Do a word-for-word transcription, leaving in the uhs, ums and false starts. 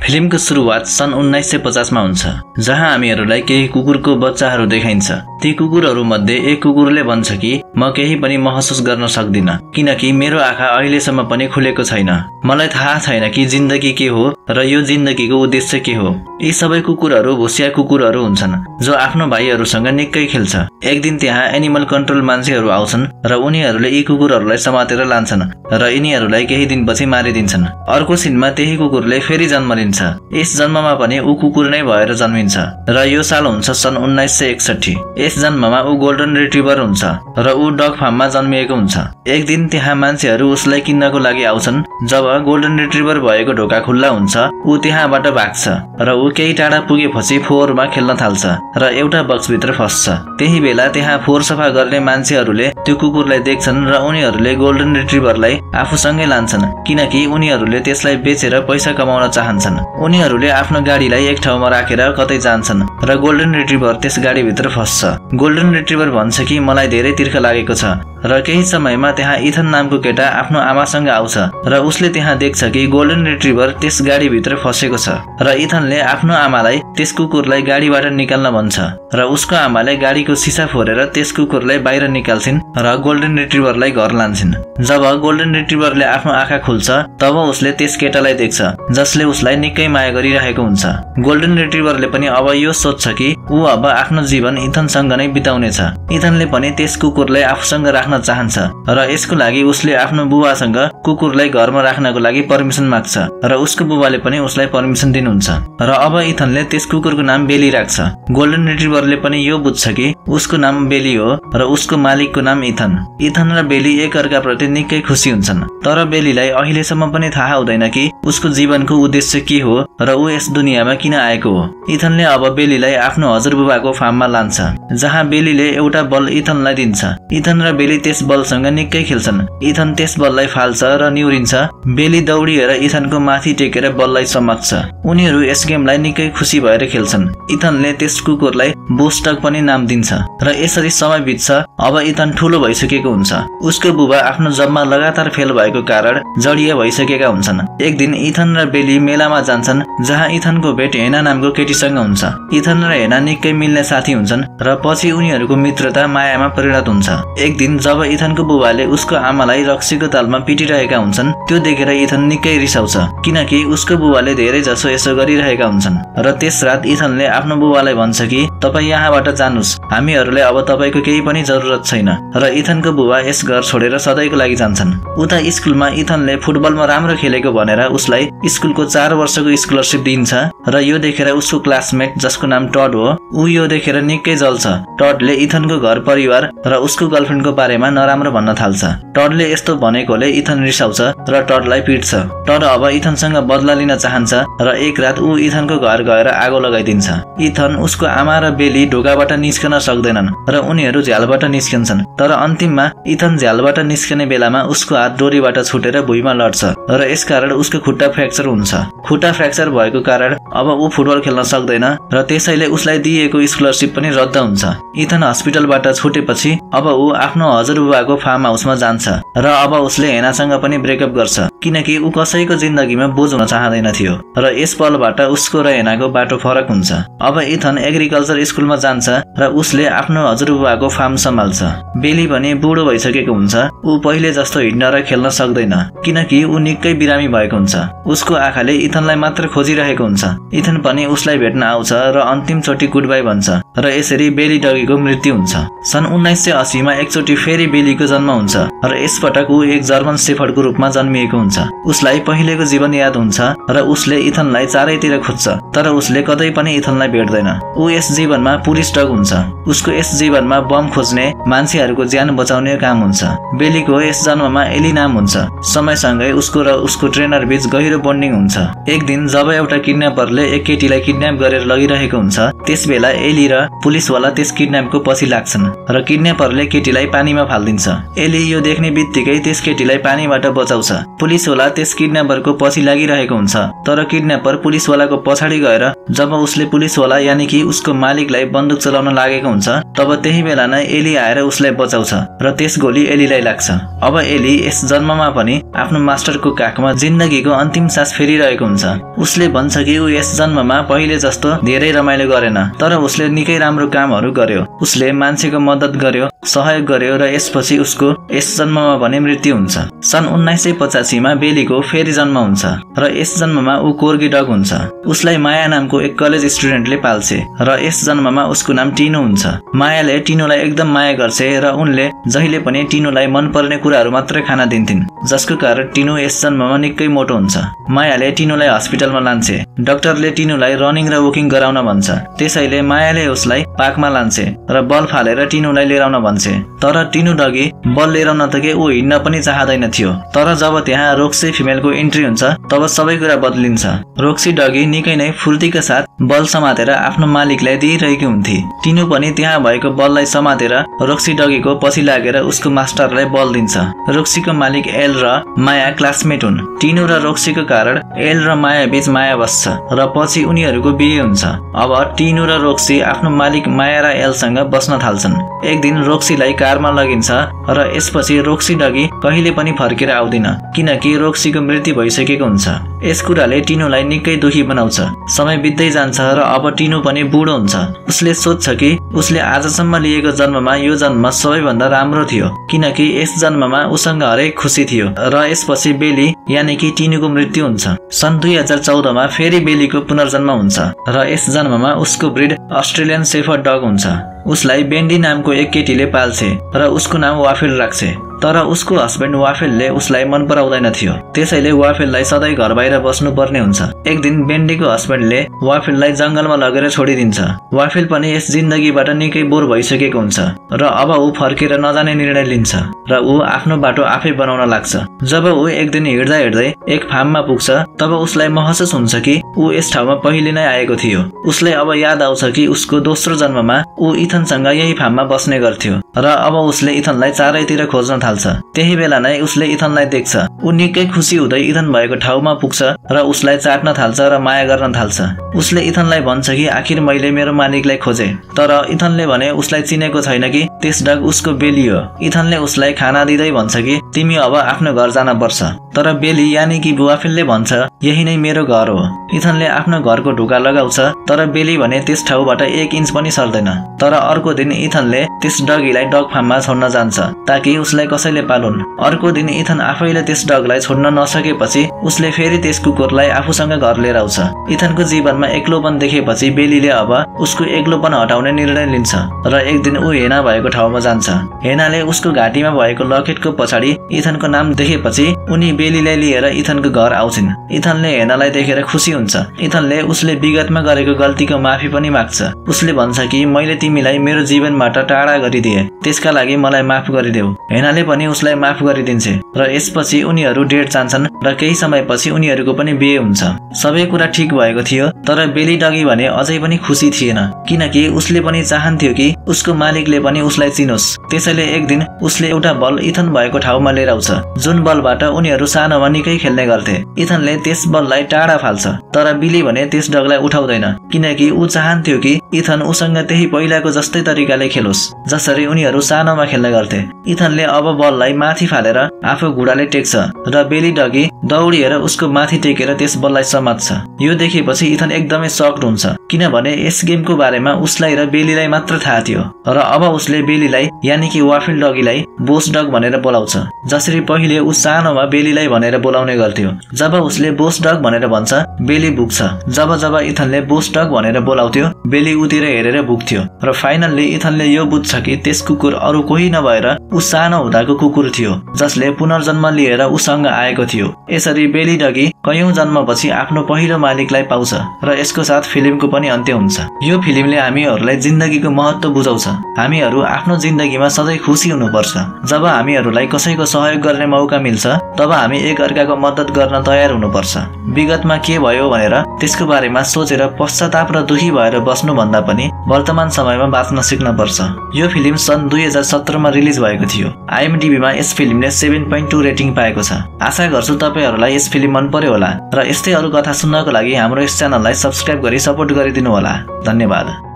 फिल्मको सुरुवात सन् उन्नाइस सय पचास मा हुन्छ, जहाँ हामीहरूलाई केही कुकुरको बच्चाहरू देखाइन्छ। ती कुकुरहरू मध्ये एक कुकुरले भन्छ कि म केही पनि महसुस गर्न सक्दिन, किनकि मेरो आँखा अहिलेसम्म पनि खुलेको छैन। मलाई थाहा छैन कि जिन्दगी के हो र यो जिन्दगीको उद्देश्य के हो। यी सबै कुकुरहरू भुसिया कुकुरहरू हुन्छन् जो आफ्नो भाइहरूसँग निकै खेल्छ। एक दिन त्यहाँ एनिमल कन्ट्रोल मान्छेहरू आउँछन् र उनीहरूले यी कुकुरहरूलाई समातेर लान्छन् र यिनीहरूलाई केही दिनपछि मारिदिन्छन्। अर्को सिनमा त्यही कुकुरले फेरि जन्म लिन्छ। यस जन्ममा पनि ऊ कुकुर नै भएर जन्मिन्छ र यो साल हुन्छ सन् उन्नाइस सय एकसठी। यस जन्ममा ऊ गोल्डन रिट्रिभर हुन्छ र ऊ डग फार्ममा जन्मिएको हुन्छ। एक दिन त्यहाँ मान्छेहरू उसलाई किन्नको लागि आउँछन्। जब गोल्डन रिट्रिभर भएको ढोका खुल्ला हुन्छ, ऊ त्यहाँबाट भाग्छ र ऊ केही टाढा पुगेपछि फोहोरमा खेल्न थाल्छ र एउटा बक्सभित्र फस्छ। त्यही बेला त्यहाँ फोहोर सफा गर्ने मान्छेहरूले त्यो कुकुरलाई देख्छन् र उनीहरूले गोल्डन रिट्रिभरलाई आफूसँगै लान्छन्, किनकि उनीहरूले त्यसलाई बेचेर पैसा कमाउन चाहन्छन्। उनीहरूले आफ्नो गाडीलाई एक ठाउँमा राखेर कतै जान्छन् र गोल्डन रिट्रिभर त्यस गाडीभित्र फस्छ। गोल्डन रिट्रिभर भन्छ कि मलाई धेरै तिर्खा लागेको छ र केही समयमा त्यहाँ इथन नामको केटा आफ्नो आमासँग आउँछ र उसले त्यहाँ देख्छ कि गोल्डन रिट्रिभर त्यस गाडीभित्र फसेको छ र इथनले आफ्नो आमालाई त्यस कुकुरलाई गाडीबाट निकाल्न भन्छ र उसको आमाले गाडीको सिसा फोरेर त्यस कुकुरलाई बाहिर निकाल्छिन् र गोल्डन रिट्रिभरलाई घर लान्छन्। जब गोल्डन रिट्रिभरले आफ्नो आँखा खुल्छ, तब उसले त्यस केटालाई देख्छ जसले उसलाई निकै माया गरिरहेको हुन्छ। गोल्डन रिट्रिभरले पनि अब यो सोच्छ कि ऊ अब आफ्नो जीवन इथनसँग नै बिताउनेछ। इथनले पनि त्यस कुकुरलाई आफूसँग राख्न चाहन्छ र यसको लागि उसले आफ्नो बुबासँग कुकुरलाई घरमा राख्नको लागि पर्मिसन माग्छ र उसको बुबाले पनि उसलाई पर्मिसन दिनुहुन्छ र अब इथनले त्यस कुकुरको नाम बेली राख्छ। गोल्डन रिट्रिभरले पनि यो बुझ्छ कि उसको नाम बेली हो र उसको मालिकको नाम इथन। इथन र बेली एकअर्काप्रति निकै खुसी हुन्छन्, तर बेलीलाई अहिलेसम्म पनि थाहा हुँदैन कि उसको जीवनको उद्देश्य के हो र ऊ यस दुनियाँमा किन आएको हो। इथनले अब बेलीलाई आफ्नो हजुरबुबाको फार्ममा लान्छ, जहाँ बेलीले एउटा बल इथनलाई दिन्छ। इथन र बेली त्यस बलसँग निकै खेल्छन्। इथन त्यस बललाई फाल्छ र निउरिन्छ। बेली दौडिएर इथनको माथि टेकेर बललाई समात्छ। उनीहरू यस गेमलाई निकै खुसी भएर खेल्छन्। इथनले त्यस कुकुरलाई बोस्टक पनि नाम दिन्छ र यसरी समय बित्छ। अब इथन ठुलो भइसकेको हुन्छ। उसको बुबा आफ्नो जबमा लगातार फेल भएको कारण जडिया भइसकेका हुन्छन्। एक दिन इथन र बेली मेलामा जान्छन्, जहाँ इथनको भेट हेना नामको केटीसँग हुन्छ। इथन र हेना निकै मिल्ने साथी हुन्छन् र पछि उनीहरूको मित्रता मायामा परिणत हुन्छ। एक दिन जब इथनको बुबाले उसको आमालाई रक्सीको तालमा पिटिरहेका हुन्छन्, त्यो देखेर इथन निकै रिसाउँछ, किनकि उसको बुबाले धेरै जसो यसो गरिरहेका हुन्छन्। र त्यस रात इथनले आफ्नो बुबालाई भन्छ कि तपाईँ यहाँबाट जानुस्, हामीहरूले अब तपाईँको केही पनि जरुरत छैन। र इथनको बुबा यस घर छोडेर सधैँको लागि जान्छन्। उता स्कुलमा इथनले फुटबलमा राम्रो खेलेको भनेर उसलाई स्कुलको चार वर्षको स्कलरसिप दिन्छ र यो देखेर उसको क्लासमेट जसको नाम टड हो, ऊ यो देखेर निकै जल्छ। टडले इथनको घर परिवार र उसको गर्लफ्रेन्डको बारेमा नराम्रो भन्न थाल्छ। टडले यस्तो भनेकोले इथन रिसाउँछ र टडलाई पिट्छ। टड अब इथनसँग बदला लिन चाहन्छ र एक रात ऊ इथनको घर गएर आगो लगाइदिन्छ। इथन, उसको आमा र बेली ढोकाबाट निस्कन सक्दैनन् र उनीहरू झ्यालबाट निस्कन्छन्, तर अन्तिममा इथन झ्यालबाट निस्कने बेलामा उसको हात डोरीबाट छुटेर भुइँमा लड्छ र यसकारण उसको खुट्टा फ्र्याक्चर हुन्छ। खुट्टा फ्र्याक्चर भएको कारण अब ऊ फुटबल खेल्न सक्दैन र त्यसैले उसलाई दिएको स्कलरसिप पनि रद्द हुन्छ। इथन हस्पिटलबाट छुटेपछि अब ऊ आफ्नो हजुरबुबाको फार्म हाउसमा जान्छ र अब उसले हेनासँग पनि ब्रेकअप गर्छ, किनकि ऊ कसैको जिन्दगीमा बोझ हुन चाहँदैन थियो र यस पलबाट उसको र हेनाको बाटो फरक हुन्छ। अब इथन एग्रिकल्चर स्कुलमा जान्छ र उसले आफ्नो हजुरबुबाको फार्म सम्हाल्छ। बेली पनि बुढो भइसकेको हुन्छ। ऊ पहिले जस्तो हिँड्न र खेल्न सक्दैन, किनकि ऊ निकै बिरामी भएको हुन्छ। उसको आँखाले इथनलाई मात्र खोजिरहेको हुन्छ। इथन पनि उसलाई भेट्न आउँछ र अन्तिम चोटि गुड बाई भन्छ र यसरी बेली डगीको मृत्यु हुन्छ। सन् उन्नाइस सय अस्सी मा एकचोटि फेरि बेलीको जन्म हुन्छ र यसपटक ऊ एक जर्मन शेफर्डको रूपमा जन्मिएको हुन्छ। उसलाई पहिलेको जीवन याद हुन्छ र उसले इथनलाई चारैतिर खोज्छ, तर उसले कतै पनि इथनलाई भेट्दैन। ऊ यस जीवनमा पुलिस डग हुन्छ। उसको यस जीवनमा बम खोज्ने, मान्छेहरूको ज्यान बचाउने काम हुन्छ। बेलीको यस जन्ममा एली नाम हुन्छ। समयसँगै उसको र उसको ट्रेनर बीच गहिरो बन्डिङ हुन्छ। एक दिन जब एउटा किडन्यापरले एक केटीलाई किडन्याप गरेर लगिरहेको हुन्छ, त्यस बेला एली र पुलिसवाला त्यस किडन्यापको पछि लाग्छन् र किडन्यापरले केटीलाई पानीमा फाल्दिन्छ। एली यो देख्ने बित्तिकै त्यस केटीलाई पानीबाट बचाउँछ। पुलिसवाला त्यस किडन्यापरको पछि लागिरहेको हुन्छ, तर किडन्यापर पुलिसवालाको पछाडि गएर जब उसले पुलिसवाला यानि कि उसको मालिकलाई बन्दुक चलाउन लागेको हुन्छ तब त्यही बेला नै एली आएर उसलाई बचाउँछ र त्यस गोली एलीलाई लाग्छ। अब एली यस जन्ममा पनि आफ्नो मास्टरको काखमा जिन्दगीको अन्तिम सास फेरिरहेको हुन्छ। उसले भन्छ कि ऊ यस जन्ममा पहिले जस्तो धेरै रमाइलो गरेन, तर उसले निकै राम्रो कामहरू गर्यो। उसले मान्छेको मद्दत गर्यो, सहयोग गर्यो र यसपछि उसको यस जन्ममा भने मृत्यु हुन्छ। सन् उन्नाइस सय पचासी मा बेलीको फेरि जन्म हुन्छ र यस जन्ममा ऊ कोर्गी डग हुन्छ। उसलाई माया नामको एक कलेज स्टुडेन्टले पाल्छे र यस जन्ममा उसको नाम टिनो हुन्छ। मायाले टिनोलाई एकदम माया गर्छे र उनले जहिले पनि टिनोलाई मनपर्ने कुराहरू मात्रै खान दिन्थिन्, जसको कारण टिनो यस जन्ममा निकै मोटो हुन्छ। मायाले टिनोलाई हस्पिटलमा लान्छे। डाक्टरले टिनोलाई रनिङ र वकिङ गराउन भन्छ, त्यसैले मायाले उसलाई पार्कमा लान्छे र बल फालेर टिनोलाई लिएर आउन भन्छे। तर टिनो डगी बल लिएर आउन त के ऊ हिँड्न पनि चाहदैन थियो। तर जब त्यहाँ रोक्सी फिमेलको इन्ट्री हुन्छ तब सबै कुरा बदलिन्छ। रोक्सी डगी निकै नै फुर्तीका साथ बल समातेर आफ्नो मालिकलाई दिइरहेकी हुन्थे। टिनो पनि त्यहाँ भएको बललाई समातेर रोक्सी डगीको पछि लागेर उसको मास्टरलाई बल दिन्छ। रोक्सीको मालिक एल र माया क्लासमेट हुन्। टिनो र रोक्सीको कारण एल र माया बीच माया बस्छ र पछि उनीहरूको बिहे हुन्छ। अब टिनो र रोक्सी आफ्नो मालिक माया र एलसँग बस्न थाल्छन्। एक दिन रोक्सीलाई कारमा लगिन्छ र यसपछि रोक्सी डगी कहिले पनि फर्केर आउँदैन, किनकि रोक्सीको मृत्यु भइसकेको हुन्छ। यस कुराले टिनोलाई निकै दुखी बनाउँछ। समय बित्दै जान्छ र अब टिनो पनि बुढो हुन्छ। उसले सोध्छ कि उसले आजसम्म लिएको जन्ममा यो जन्म सबैभन्दा राम्रो थियो, किनकि यस जन्ममा उसँग हरेक खुसी थियो। र यसपछि बेली यानि कि टिनोको मृत्यु हुन्छ। सन् दुई हजार चौध मा फेरि बेलीको पुनर्जन्म हुन्छ र यस जन्ममा उसको ब्रिड अस्ट्रेलियन शेफर्ड डग हुन्छ। उसलाई बेन्डी नामको एक केटीले पाल्छे र उसको नाम वाफेल राख्छे। तर उसको हस्बेन्ड वाफेलले उसलाई मन पराउँदैन थियो, त्यसैले वाफेललाई सधैँ घर बाहिर बस्नु पर्ने हुन्छ। एक दिन बेन्डीको हस्बेन्डले वाफेललाई जंगलमा लगेर छोडिदिन्छ। वाफेल पनि यस जिन्दगीबाट निकै बोर भइसकेको हुन्छ र अब ऊ फर्केर नजाने निर्णय लिन्छ र ऊ आफ्नो बाटो आफै बनाउन लाग्छ। जब ऊ एक दिन हिँड्दा हिँड्दै एक फार्ममा पुग्छ तब उसलाई महसुस हुन्छ कि ऊ यस ठाउँमा पहिले नै आएको थियो। उसलाई अब याद आउँछ कि उसको दोस्रो जन्ममा ऊ इथनसँग यही फार्ममा बस्ने गर्थ्यो र अब उसले इथनलाई चारैतिर खोज्न थाल्छ। त्यही बेला नै उसले इथनलाई देख्छ। ऊ निकै खुसी हुँदै इथन भएको ठाउँमा पुग्छ र उसलाई चाट्न थाल्छ र माया गर्न थाल्छ। उसले इथनलाई भन्छ कि आखिर मैले मेरो मालिकलाई खोजे, तर इथनले भने उसलाई चिनेको छैन कि त्यस डग उसको बेली हो। इथनले उसलाई खाना दिँदै भन्छ कि तिमी अब आफ्नो घर जान पर्छ, तर बेली यानि कि वाफेलले भन्छ यही नै मेरो घर हो। इथनले आफ्नो घरको ढोका लगाउँछ, तर बेली भने त्यस ठाउँबाट एक इन्च पनि सर्दैन। तर अर्को दिन इथनले त्यस डगीलाई डग फार्ममा छोड्न जान्छ ताकि उसलाई कसैले पालुन्। अर्को दिन इथन आफैले त्यस डगलाई छोड्न नसकेपछि उसले फेरि त्यस कुकुरलाई आफूसँग घर लिएर आउँछ। इथनको जीवनमा एक्लोपन देखेपछि बेलीले अब उसको एक्लोपन हटाउने निर्णय लिन्छ र एक दिन ऊ हेना भएको ठाउँमा जान्छ। हेनाले उसको घाँटीमा भएको लकेटको पछाडि इथनको नाम देखेपछि उनी बेलीलाई लिएर इथनको घर आउँछिन्। इथनले हेनालाई देखेर खुसी हुन्छ। इथनले उसले विगतमा गरेको गल्तीको माफी पनि माग्छ। उसले भन्छ कि मैले तिमीलाई मेरो जीवनबाट टाढा गरिदिए, त्यसका लागि मलाई माफ गरिदेऊ। हेनाले पनि उसलाई माफ गरिदिन्छे र यसपछि उनीहरू डेट जान्छन् र केही समयपछि उनीहरूको पनि बिहे हुन्छ। सबै कुरा ठिक भएको थियो, तर बेली डगी भने अझै पनि खुसी थिएन, किनकि उसले पनि चाहन्थ्यो कि उसको मालिकले पनि उसलाई चिनोस्। त्यसैले एक दिन उसले एउटा बल इथन भएको ठाउँमा लिएर आउँछ, जुन बलबाट उनीहरू सानोमा निकै खेल्ने गर्थे। इथनले त्यस बललाई टाढा फाल्छ, तर बिली भने त्यस डगलाई उठाउँदैन, किनकि ऊ चाहन्थ्यो कि इथन उसँग त्यही पहिलाको जस्तै तरिकाले खेलोस् जसरी उनीहरू सानोमा खेल्ने गर्थे। इथनले अब बललाई माथि फालेर आफू घुँडाले टेक्छ र बेली डगी दौडिएर उसको माथि टेकेर त्यस बललाई समात्छ। यो देखेपछि इथन एकदमै सक्ड हुन्छ, किनभने यस गेमको बारेमा उसलाई र बेलीलाई मात्र थाहा थियो र अब उसले बेलीलाई यानि कि वाफेल डगीलाई बोस डग भनेर बोलाउँछ, जसरी पहिले ऊ सानोमा बेलीलाई भनेर बोलाउने गर्थ्यो। जब उसले बोस डग भनेर भन्छ बेली भुक्छ। जब जब इथनले बोस डग भनेर बोलाउँथ्यो बेली उतिर हेरेर भुक्थ्यो र फाइनल्ली इथनले यो बुझ्छ कि त्यस कुकुर अरू कोही नभएर ऊ सानो हुँदाको कुकुर थियो जसले पुनर्जन्म लिएर उसँग आएको थियो। यसरी बेली डगी कयौं जन्मपछि आफ्नो पहिलो मालिकलाई पाउँछ र यसको साथ फिल्मको पनि अन्त्य हुन्छ। यो फिल्मले हामीहरूलाई जिन्दगीको महत्त्व बुझाउँछ। हामीहरू आफ्नो जिन्दगीमा सधैँ खुसी हुनुपर्छ। जब हामीहरूलाई कसैको सहयोग गर्ने मौका मिल्छ तब हामी एक अर्काको मद्दत गर्न तयार हुनुपर्छ। विगतमा के भयो भनेर त्यसको बारेमा सोचेर पश्चाताप र दुखी भएर बस्नु भन्दा पनि वर्तमान समयमा बाँच्न सिक्न पर्छ। यो फिल्म सन् दुई हजार सत्रमा रिलिज भएको थियो। आइएमडिबीमा यस फिल्मले सेभेन पोइन्ट टू रेटिङ पाएको छ। आशा गर्छु तपाईहरुलाई यस फिल्म मन पर्यो होला र यस्तै अरु कथा सुन्नको लागि हाम्रो यस च्यानललाई सब्स्क्राइब गरी सपोर्ट गरिदिनु होला। धन्यवाद।